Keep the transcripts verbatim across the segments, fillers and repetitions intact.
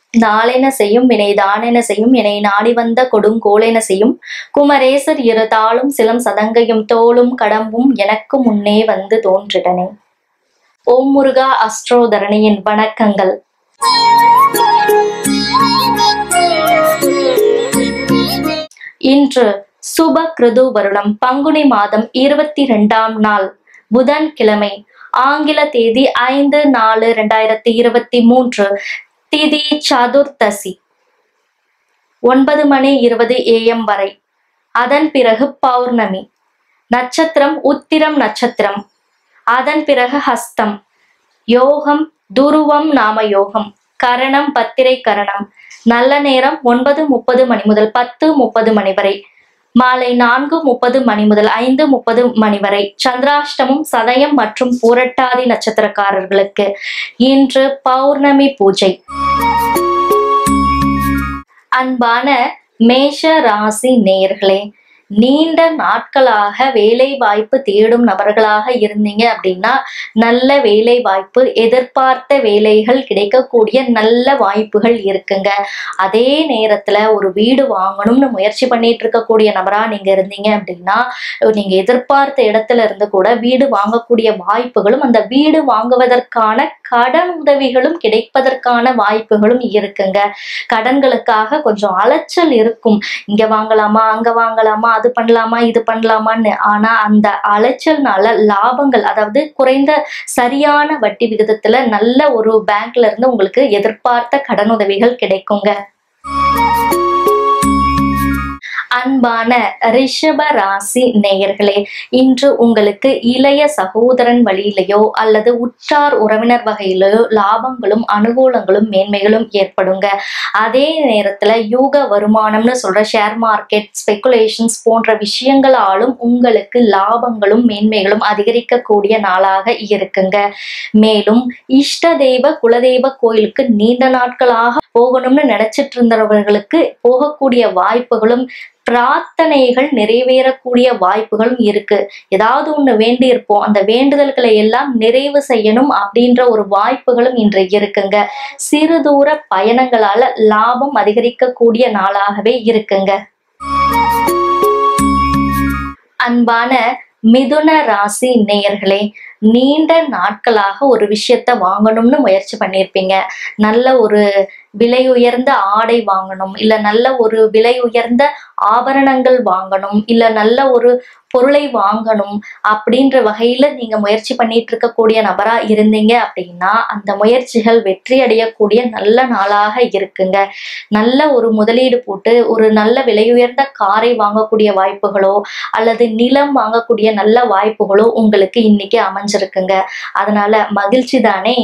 நாளென செய்யும் வினை தானென செய்யும் எனை நாடி வந்த கொடுங்கோலென செய்யும் குமரேசர் இரு தாளும் சிலம் சதங்கையும் தோளும் கடம்பும் எனக்கு முன்னே வந்து தோன்றிடனே. ஓம் முருகா அஸ்ட்ரோதரணியின் வணக்கங்கள். இன்று சுப கிருது வருடம் பங்குனி மாதம் இருபத்தி இரண்டாம் நாள் புதன் கிழமை, ஆங்கில தேதி ஐந்து நாலு இரண்டாயிரத்தி இருபத்தி மூன்று, திதி சதுர்த்தசி, ஒன்பது மணி இருபது ஏஎம் வரை. அதன் பிறகு பௌர்ணமி. நட்சத்திரம் உத்திரம் நட்சத்திரம். அதன் பிறகு ஹஸ்தம். யோகம் துருவம் நாம யோகம். கரணம் பத்திரை கரணம். நல்ல நேரம் ஒன்பது முப்பது மணி முதல் பத்து முப்பது மணி வரை. மாலை நான்கு முப்பது மணி முதல் ஐந்து முப்பது மணி வரை. சந்திராஷ்டமம் சதயம் மற்றும் பூரட்டாதி நட்சத்திரக்காரர்களுக்கு இன்று பௌர்ணமி பூஜை. அன்பான மேஷ ராசி நேயர்களே, நீண்ட நாட்களாக வேலை வாய்ப்பு தேடும் நபர்களாக இருந்தீங்க அப்படின்னா நல்ல வேலை வாய்ப்பு, எதிர்பார்த்த வேலைகள் கிடைக்கக்கூடிய நல்ல வாய்ப்புகள் இருக்குங்க. அதே நேரத்துல ஒரு வீடு வாங்கணும்னு முயற்சி பண்ணிட்டு இருக்கக்கூடிய நபரா நீங்க இருந்தீங்க அப்படின்னா நீங்க எதிர்பார்த்த இடத்துல இருந்து கூட வீடு வாங்கக்கூடிய வாய்ப்புகளும் அந்த வீடு வாங்குவதற்கான கடன் உதவிகளும் கிடைப்பதற்கான வாய்ப்புகளும் இருக்குங்க. கடன்களுக்காக கொஞ்சம் அலைச்சல் இருக்கும். இங்க வாங்கலாமா அங்க வாங்கலாமா அது பண்ணலாமா இது பண்ணலாமான்னு. ஆனா அந்த அலைச்சல்னால லாபங்கள், அதாவது குறைந்த சரியான வட்டி விகிதத்துல நல்ல ஒரு பேங்க்ல இருந்து உங்களுக்கு எதிர்பார்த்த கடன் உதவிகள் கிடைக்குங்க. அன்பான ரிஷப ராசி நேயர்களே, இன்று உங்களுக்கு இளைய சகோதரன் வழியிலையோ அல்லது உற்றார் உறவினர் வகையிலோ லாபங்களும் அனுகூலங்களும் மேன்மைகளும் ஏற்படுங்க. அதே நேரத்துல யூக வருமானம்னு சொல்ற ஷேர் மார்க்கெட், ஸ்பெகுலேஷன்ஸ் போன்ற விஷயங்களாலும் உங்களுக்கு லாபங்களும் மேன்மைகளும் அதிகரிக்கக்கூடிய நாளாக இருக்குங்க. மேலும் இஷ்ட தெய்வ குலதெய்வ கோயிலுக்கு நீண்ட நாட்களாக போகணும்னு நினைச்சிட்டு இருந்தவர்களுக்கு போகக்கூடிய வாய்ப்புகளும் பிரார்த்தனைகள் நிறைவேறக்கூடிய வாய்ப்புகளும் இருக்கு. ஏதாவது ஒண்ணு வேண்டி இருப்போம், அந்த வேண்டுதல்களை எல்லாம் நிறைவு செய்யணும் அப்படின்ற ஒரு வாய்ப்புகளும் இன்று இருக்குங்க. சிறு தூர பயணங்களால லாபம் அதிகரிக்கக்கூடிய நாளாகவே இருக்குங்க. அன்பான மிதுன ராசி நேயர்களே, நீண்ட நாட்களாக ஒரு விஷயத்த வாங்கணும்னு முயற்சி பண்ணியிருப்பீங்க. நல்ல ஒரு விலை உயர்ந்த ஆடை வாங்கணும், இல்ல நல்ல ஒரு விலை உயர்ந்த ஆபரணங்கள் வாங்கணும், இல்ல நல்ல ஒரு பொருளை வாங்கணும் அப்படின்ற வகையில நீங்க முயற்சி பண்ணிட்டு இருக்கக்கூடிய நபரா இருந்தீங்க அப்படின்னா அந்த முயற்சிகள் வெற்றி அடையக்கூடிய நல்ல நாளாக இருக்குங்க. நல்ல ஒரு முதலீடு போட்டு ஒரு நல்ல விலை உயர்ந்த காரை வாங்கக்கூடிய வாய்ப்புகளோ அல்லது நிலம் வாங்கக்கூடிய நல்ல வாய்ப்புகளோ உங்களுக்கு இன்னைக்கு அமைஞ்சிருக்குங்க. அதனால மகிழ்ச்சி தானே.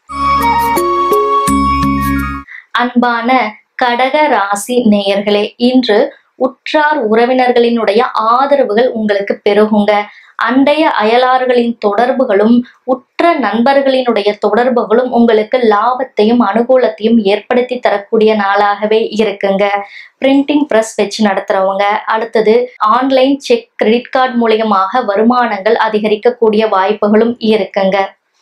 அன்பான கடக ராசி நேயர்களே, இன்று உற்றார் உறவினர்களினுடைய ஆதரவுகள் உங்களுக்கு பெருகுங்க. அண்டைய அயலார்களின் தொடர்புகளும் உற்ற நண்பர்களினுடைய தொடர்புகளும் உங்களுக்கு லாபத்தையும் அனுகூலத்தையும் ஏற்படுத்தி தரக்கூடிய நாளாகவே இருக்குங்க. பிரிண்டிங் பிரஸ் வச்சு நடத்துறவங்க, அடுத்தது ஆன்லைன் செக், கிரெடிட் கார்டு மூலியமாக வருமானங்கள் அதிகரிக்கக்கூடிய வாய்ப்புகளும் இருக்குங்க.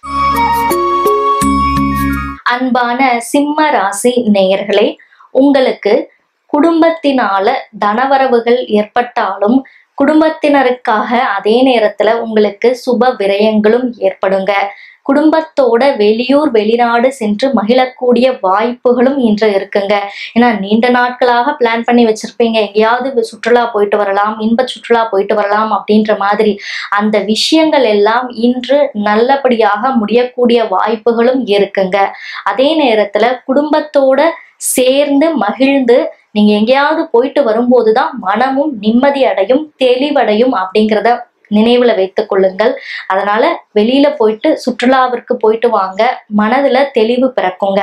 அன்பான சிம்ம ராசி நேயர்களே, உங்களுக்கு குடும்பத்தினால தனவரவுகள் ஏற்பட்டாலும் குடும்பத்தினருக்காக அதே நேரத்துல உங்களுக்கு சுப விரயங்களும் ஏற்படுங்க. குடும்பத்தோட வெளியூர் வெளிநாடு சென்று மகிழக்கூடிய வாய்ப்புகளும் இன்று இருக்குங்க. ஏன்னா நீண்ட நாட்களாக பிளான் பண்ணி வச்சிருப்பீங்க, எங்கேயாவது சுற்றுலா போயிட்டு வரலாம், இன்ப சுற்றுலா போயிட்டு வரலாம் அப்படின்ற மாதிரி. அந்த விஷயங்கள் எல்லாம் இன்று நல்லபடியாக முடியக்கூடிய வாய்ப்புகளும் இருக்குங்க. அதே நேரத்துல குடும்பத்தோட சேர்ந்து மகிழ்ந்து நீங்க எங்கேயாவது போயிட்டு வரும்போதுதான் மனமும் நிம்மதி அடையும், தெளிவடையும் அப்படிங்கிறத நினைவுல வைத்துக் கொள்ளுங்கள். அதனால வெளியில போயிட்டு சுற்றுலாவிற்கு போயிட்டு வாங்க, மனதுல தெளிவு பிறக்குங்க.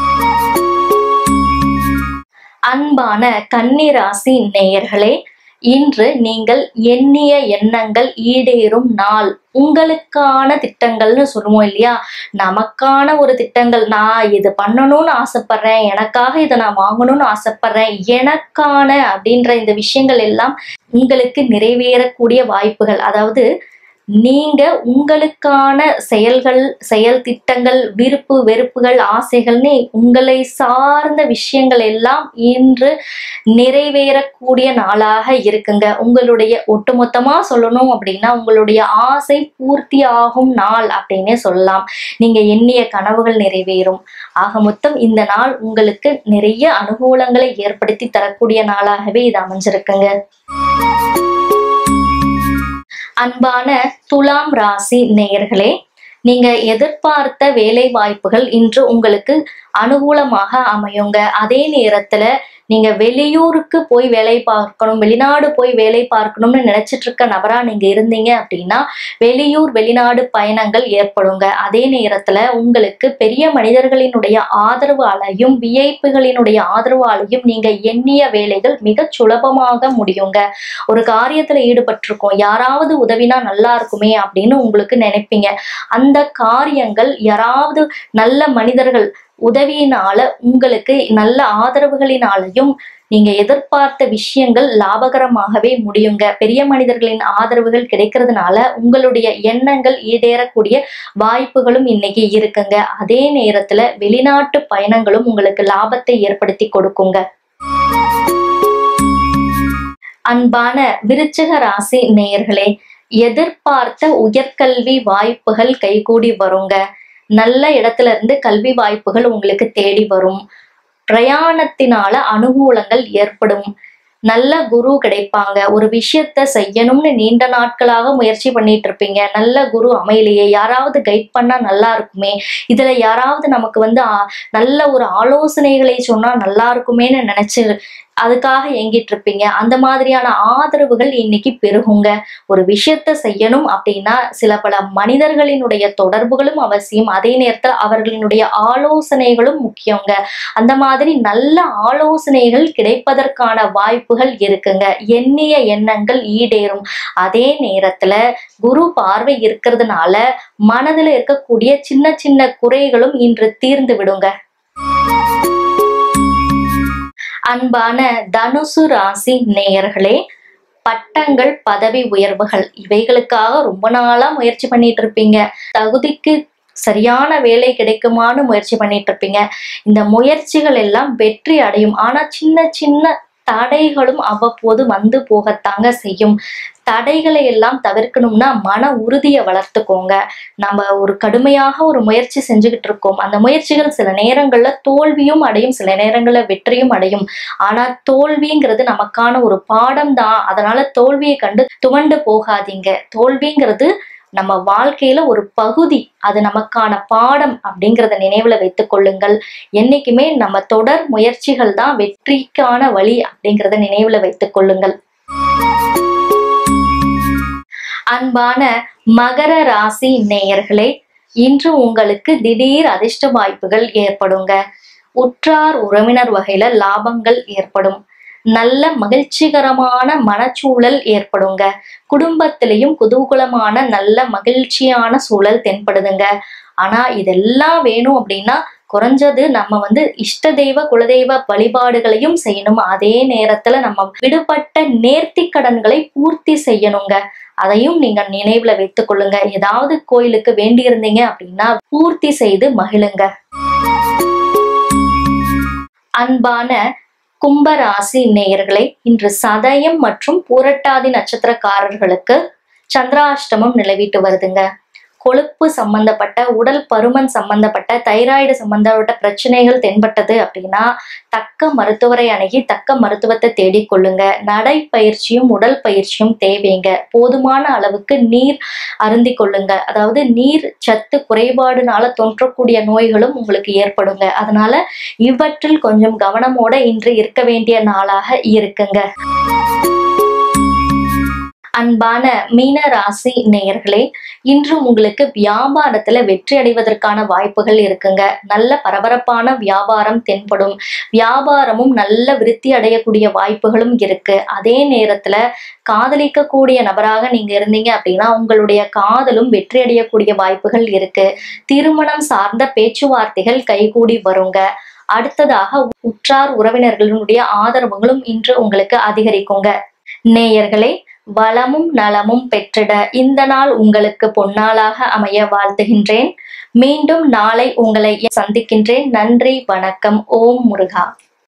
அன்பான கன்னி ராசி நேயர்களே, இன்று நீங்கள் எண்ணிய எண்ணங்கள் ஈடேறும் நாள். உங்களுக்கான திட்டங்கள்னு சொல்லுவோம் இல்லையா, நமக்கான ஒரு திட்டங்கள், நான் இது பண்ணணும்னு ஆசைப்படுறேன், எனக்காக இதை நான் வாங்கணும்னு ஆசைப்படுறேன், எனக்கான அப்படின்ற இந்த விஷயங்கள் எல்லாம் உங்களுக்கு நிறைவேறக்கூடிய வாய்ப்புகள், அதாவது நீங்க உங்களுக்கான செயல்கள், செயல் திட்டங்கள், விருப்பு வெறுப்புகள், ஆசைகள்னு உங்களை சார்ந்த விஷயங்கள் எல்லாம் இன்று நிறைவேறக்கூடிய நாளாக இருக்குங்க. உங்களுடைய ஒட்டுமொத்தமா சொல்லணும் அப்படின்னா உங்களுடைய ஆசை பூர்த்தி ஆகும் நாள் அப்படின்னே சொல்லலாம். நீங்க எண்ணிய கனவுகள் நிறைவேறும். ஆக மொத்தம் இந்த நாள் உங்களுக்கு நிறைய அனுகூலங்களை ஏற்படுத்தி தரக்கூடிய நாளாகவே இது அமைஞ்சிருக்குங்க. அன்பான துலாம் ராசி நேயர்களே, நீங்க எதிர்பார்த்த வேலை வாய்ப்புகள் இன்று உங்களுக்கு அனுகூலமாக அமையுங்க. அதே நேரத்துல நீங்க வெளியூருக்கு போய் வேலை பார்க்கணும், வெளிநாடு போய் வேலை பார்க்கணும்னு நினைச்சிட்டு இருக்க நபரா நீங்க இருந்தீங்க அப்படின்னா வெளியூர் வெளிநாடு பயணங்கள் ஏற்படுங்க. அதே நேரத்துல உங்களுக்கு பெரிய மனிதர்களினுடைய ஆதரவாலையும் விஐப்புகளினுடைய ஆதரவாலையும் நீங்க எண்ணிய வேலைகள் மிக சுலபமாக முடியுங்க. ஒரு காரியத்துல ஈடுபட்டிருக்கோம், யாராவது உதவினா நல்லா இருக்குமே அப்படின்னு உங்களுக்கு நினைப்பீங்க. அந்த காரியங்கள் யாராவது நல்ல மனிதர்கள் உதவியினால உங்களுக்கு நல்ல ஆதரவுகளினாலையும் நீங்க எதிர்பார்த்த விஷயங்கள் லாபகரமாகவே முடியுங்க. பெரிய மனிதர்களின் ஆதரவுகள் கிடைக்கிறதுனால உங்களுடைய எண்ணங்கள் ஈடேறக்கூடிய வாய்ப்புகளும் இன்னைக்கு இருக்குங்க. அதே நேரத்துல வெளிநாட்டு பயணங்களும் உங்களுக்கு லாபத்தை ஏற்படுத்தி கொடுக்குங்க. அன்பான விருச்சிக ராசி நேயர்களே, எதிர்பார்த்த உயர்கல்வி வாய்ப்புகள் கைகூடி வருங்க. நல்ல இடத்துல இருந்து கல்வி வாய்ப்புகள் உங்களுக்கு தேடி வரும். பிரயாணத்தினால அனுகூலங்கள் ஏற்படும். நல்ல குரு கிடைப்பாங்க. ஒரு விஷயத்த செய்யணும்னு நீண்ட நாட்களாக முயற்சி பண்ணிட்டு இருப்பீங்க, நல்ல குரு அமையிலேயே, யாராவது கைட் பண்ணா நல்லா இருக்குமே, இதுல யாராவது நமக்கு வந்து நல்ல ஒரு ஆலோசனைகளை சொன்னா நல்லா இருக்குமேன்னு நினைச்சு அதுக்காக ஏங்கிட்டு இருப்பீங்க. அந்த மாதிரியான ஆதரவுகள் இன்னைக்கு பெருகுங்க. ஒரு விஷயத்த செய்யணும் அப்படின்னா சில பல மனிதர்களினுடைய தொடர்புகளும் அவசியம். அதே நேரத்தில் அவர்களினுடைய ஆலோசனைகளும் முக்கியங்க. அந்த மாதிரி நல்ல ஆலோசனைகள் கிடைப்பதற்கான வாய்ப்புகள் இருக்குங்க. எண்ணிய எண்ணங்கள் ஈடேறும். அதே நேரத்துல குரு பார்வை இருக்கிறதுனால மனதுல இருக்கக்கூடிய சின்ன சின்ன குறைகளும் இன்று தீர்ந்து விடுங்க. அன்பான தனுசு ராசி நேயர்களே, பட்டங்கள், பதவி உயர்வுகள் இவைகளுக்காக ரொம்ப நாளா முயற்சி பண்ணிட்டு இருப்பீங்க. தகுதிக்கு சரியான வேலை கிடைக்குமான்னு முயற்சி பண்ணிட்டு இருப்பீங்க. இந்த முயற்சிகள் எல்லாம் வெற்றி அடையும். ஆனா சின்ன சின்ன தடைகளும் அவ்வப்போது வந்து போகத்தாங்க செய்யும். தடைகளை எல்லாம் தவிர்க்கணும்னா மன உறுதியை வளர்த்துக்கோங்க. நம்ம ஒரு கடுமையாக ஒரு முயற்சி செஞ்சுக்கிட்டு இருக்கோம். அந்த முயற்சிகள் சில நேரங்கள்ல தோல்வியும் அடையும், சில நேரங்கள்ல வெற்றியும் அடையும். ஆனா தோல்விங்கிறது நமக்கான ஒரு பாடம் தான். அதனால தோல்வியை கண்டு துவண்டு போகாதீங்க. தோல்விங்கிறது நம்ம வாழ்க்கையில ஒரு பகுதி, அது நமக்கான பாடம் அப்படிங்கிறத நினைவுல வைத்துக் கொள்ளுங்கள். என்னைக்குமே நம்ம தொடர் முயற்சிகள் தான் வெற்றிக்கான வழி அப்படிங்கிறத நினைவுல வைத்துக் கொள்ளுங்கள். அன்பான மகர ராசி நேயர்களே, இன்று உங்களுக்கு திடீர் அதிர்ஷ்ட வாய்ப்புகள் ஏற்படுங்க. உற்றார் உறவினர் வகையில லாபங்கள் ஏற்படும். நல்ல மகிழ்ச்சிகரமான மனச்சூழல் ஏற்படுங்க. குடும்பத்திலையும் குதூகலமான நல்ல மகிழ்ச்சியான சூழல் தென்படுதுங்க. ஆனா இதெல்லாம் வேணும் அப்படின்னா குறைஞ்சது நம்ம வந்து இஷ்ட தெய்வ குலதெய்வ வழிபாடுகளையும் செய்யணும். அதே நேரத்துல நம்ம விடுபட்ட நேர்த்தி கடன்களை பூர்த்தி செய்யணுங்க. அதையும் நீங்க நினைவுல வைத்துக் கொள்ளுங்க. ஏதாவது கோயிலுக்கு வேண்டி இருந்தீங்க அப்படின்னா பூர்த்தி செய்து மகிழுங்க. அன்பான கும்பராசி நேயர்களே, இன்று சதயம் மற்றும் பூரட்டாதி நட்சத்திரக்காரர்களுக்கு சந்திராஷ்டமம் நிலவிட்டு வருதுங்க. கொழுப்பு சம்பந்தப்பட்ட, உடல் பருமன் சம்பந்தப்பட்ட, தைராய்டு சம்பந்தப்பட்ட பிரச்சனைகள் தென்பட்டது அப்படின்னா தக்க மருத்துவரை அணுகி தக்க மருத்துவத்தை தேடிக்கொள்ளுங்க. நடைப்பயிற்சியும் உடல் பயிற்சியும் தேவைங்க. போதுமான அளவுக்கு நீர் அருந்தி கொள்ளுங்க. அதாவது நீர் சத்து குறைபாடுனால தோன்றக்கூடிய நோய்களும் உங்களுக்கு ஏற்படுங்க. அதனால இவற்றில் கொஞ்சம் கவனமோட இன்று இருக்க வேண்டிய நாளாக இருக்குங்க. அன்பான மீன ராசி நேயர்களே, இன்று உங்களுக்கு வியாபாரத்துல வெற்றி அடைவதற்கான வாய்ப்புகள் இருக்குங்க. நல்ல பரபரப்பான வியாபாரம் தென்படும். வியாபாரமும் நல்ல விருத்தி அடையக்கூடிய வாய்ப்புகளும் இருக்கு. அதே நேரத்துல காதலிக்கக்கூடிய நபராக நீங்க இருந்தீங்க அப்படின்னா உங்களுடைய காதலும் வெற்றி அடையக்கூடிய வாய்ப்புகள் இருக்கு. திருமணம் சார்ந்த பேச்சுவார்த்தைகள் கைகூடி வருங்க. அடுத்ததாக உற்றார் உறவினர்களுடைய ஆதரவுகளும் இன்று உங்களுக்கு அதிகரிக்குங்க. நேயர்களே, வளமும் நலமும் பெற்றிட இந்த நாள் உங்களுக்கு பொன்னாளாக அமைய வாழ்த்துகின்றேன். மீண்டும் நாளை உங்களை சந்திக்கின்றேன். நன்றி, வணக்கம். ஓம் முருகா.